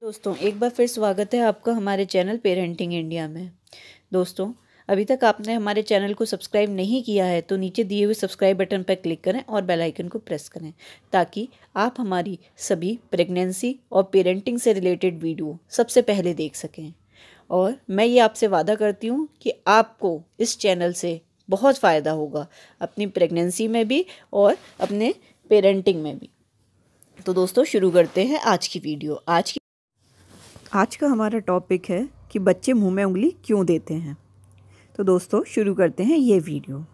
दोस्तों एक बार फिर स्वागत है आपका हमारे चैनल पेरेंटिंग इंडिया में। दोस्तों अभी तक आपने हमारे चैनल को सब्सक्राइब नहीं किया है तो नीचे दिए हुए सब्सक्राइब बटन पर क्लिक करें और बेल आइकन को प्रेस करें ताकि आप हमारी सभी प्रेगनेंसी और पेरेंटिंग से रिलेटेड वीडियो सबसे पहले देख सकें। और मैं ये आपसे वादा करती हूँ कि आपको इस चैनल से बहुत फ़ायदा होगा, अपनी प्रेगनेंसी में भी और अपने पेरेंटिंग में भी। तो दोस्तों शुरू करते हैं आज की वीडियो। आज का हमारा टॉपिक है कि बच्चे मुंह में उंगली क्यों देते हैं। तो दोस्तों शुरू करते हैं ये वीडियो।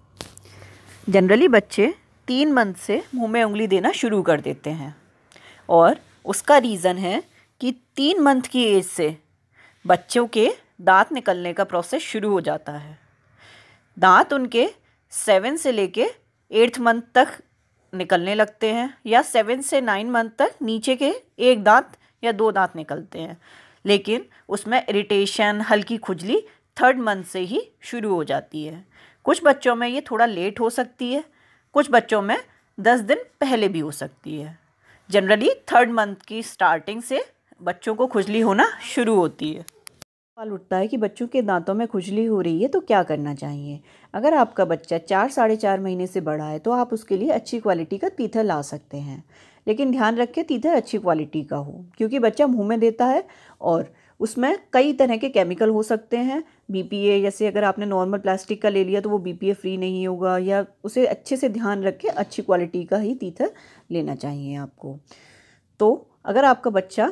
जनरली बच्चे 3 मंथ से मुंह में उंगली देना शुरू कर देते हैं और उसका रीज़न है कि 3 मंथ की एज से बच्चों के दांत निकलने का प्रोसेस शुरू हो जाता है। दांत उनके 7 से लेके 8th मंथ तक निकलने लगते हैं या 7 से 9 मंथ तक नीचे के एक दांत या 2 दांत निकलते हैं, लेकिन उसमें इरिटेशन, हल्की खुजली 3rd मंथ से ही शुरू हो जाती है। कुछ बच्चों में ये थोड़ा लेट हो सकती है, कुछ बच्चों में 10 दिन पहले भी हो सकती है। जनरली 3rd मंथ की स्टार्टिंग से बच्चों को खुजली होना शुरू होती है। सवाल उठता है कि बच्चों के दांतों में खुजली हो रही है तो क्या करना चाहिए। अगर आपका बच्चा 4 साढ़े 4 महीने से बड़ा है तो आप उसके लिए अच्छी क्वालिटी का टीथर ला सकते हैं, लेकिन ध्यान रखें टीथर अच्छी क्वालिटी का हो, क्योंकि बच्चा मुंह में देता है और उसमें कई तरह के केमिकल हो सकते हैं। BPA, जैसे अगर आपने नॉर्मल प्लास्टिक का ले लिया तो वो BPA फ्री नहीं होगा, या उसे अच्छे से ध्यान रख के अच्छी क्वालिटी का ही टीथर लेना चाहिए आपको। तो अगर आपका बच्चा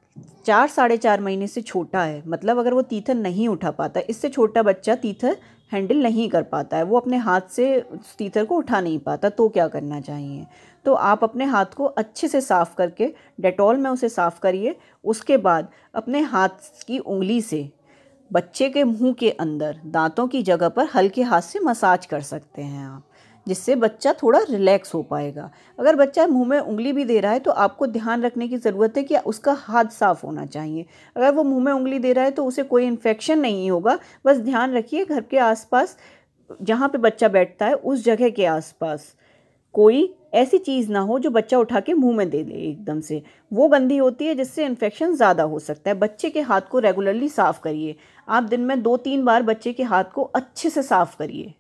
4 साढ़े 4 महीने से छोटा है, मतलब अगर वो टीथर नहीं उठा पाता, इससे छोटा बच्चा टीथर हैंडल नहीं कर पाता है, वो अपने हाथ से टीथर को उठा नहीं पाता, तो क्या करना चाहिए। तो आप अपने हाथ को अच्छे से साफ़ करके डेटॉल में उसे साफ़ करिए। उसके बाद अपने हाथ की उंगली से बच्चे के मुंह के अंदर दांतों की जगह पर हल्के हाथ से मसाज कर सकते हैं आप, जिससे बच्चा थोड़ा रिलैक्स हो पाएगा। अगर बच्चा मुंह में उंगली भी दे रहा है तो आपको ध्यान रखने की ज़रूरत है कि उसका हाथ साफ़ होना चाहिए। अगर वो मुंह में उंगली दे रहा है तो उसे कोई इन्फेक्शन नहीं होगा। बस ध्यान रखिए घर के आसपास जहाँ पे बच्चा बैठता है उस जगह के आसपास कोई ऐसी चीज़ ना हो जो बच्चा उठा के मुंह में दे दे एकदम से, वो गंदी होती है जिससे इन्फेक्शन ज़्यादा हो सकता है। बच्चे के हाथ को रेगुलरली साफ़ करिए। आप दिन में 2-3 बार बच्चे के हाथ को अच्छे से साफ़ करिए।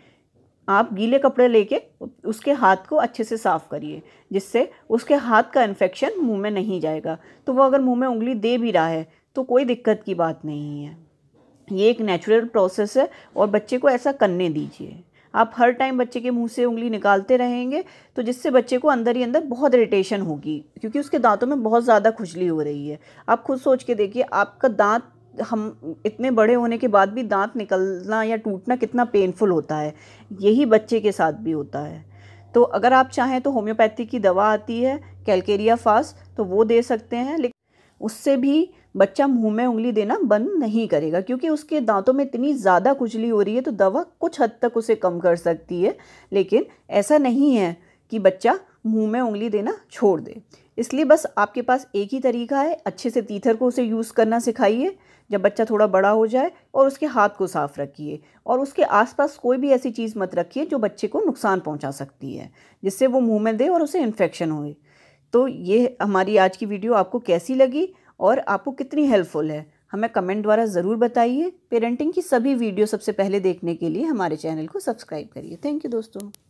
आप गीले कपड़े लेके उसके हाथ को अच्छे से साफ़ करिए, जिससे उसके हाथ का इन्फेक्शन मुंह में नहीं जाएगा। तो वो अगर मुंह में उंगली दे भी रहा है तो कोई दिक्कत की बात नहीं है। ये एक नेचुरल प्रोसेस है और बच्चे को ऐसा करने दीजिए। आप हर टाइम बच्चे के मुंह से उंगली निकालते रहेंगे तो जिससे बच्चे को अंदर ही अंदर बहुत इरिटेशन होगी, क्योंकि उसके दांतों में बहुत ज़्यादा खुजली हो रही है। आप खुद सोच के देखिए, आपका दांत, हम इतने बड़े होने के बाद भी दांत निकलना या टूटना कितना पेनफुल होता है। यही बच्चे के साथ भी होता है। तो अगर आप चाहें तो होम्योपैथी की दवा आती है कैलकेरिया फास्ट, तो वो दे सकते हैं, लेकिन उससे भी बच्चा मुंह में उंगली देना बंद नहीं करेगा, क्योंकि उसके दांतों में इतनी ज़्यादा खुजली हो रही है तो दवा कुछ हद तक उसे कम कर सकती है, लेकिन ऐसा नहीं है कि बच्चा मुंह में उंगली देना छोड़ दे। इसलिए बस आपके पास एक ही तरीका है, अच्छे से टीथर को उसे यूज़ करना सिखाइए जब बच्चा थोड़ा बड़ा हो जाए, और उसके हाथ को साफ़ रखिए और उसके आसपास कोई भी ऐसी चीज़ मत रखिए जो बच्चे को नुकसान पहुंचा सकती है, जिससे वो मुंह में दे और उसे इन्फेक्शन होए। तो ये हमारी आज की वीडियो आपको कैसी लगी और आपको कितनी हेल्पफुल है, हमें कमेंट द्वारा ज़रूर बताइए। पेरेंटिंग की सभी वीडियो सबसे पहले देखने के लिए हमारे चैनल को सब्सक्राइब करिए। थैंक यू दोस्तों।